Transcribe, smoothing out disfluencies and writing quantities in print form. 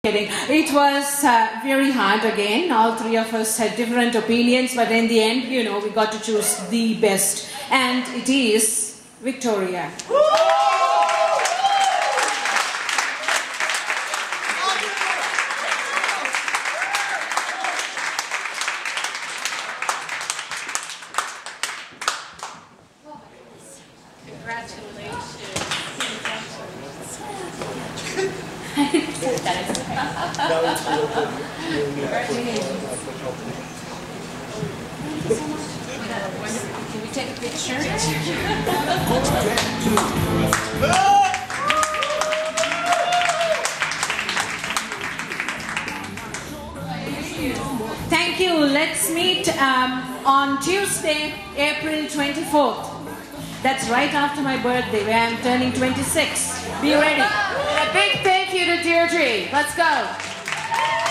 It was very hard again. All three of us had different opinions, but in the end, you know, we got to choose the best. And it is Victoria. Can we take a picture? Thank you. Let's meet on Tuesday, April 24th. That's right after my birthday, where I'm turning 26. Be ready. A big thank you to Deirdre. Let's go.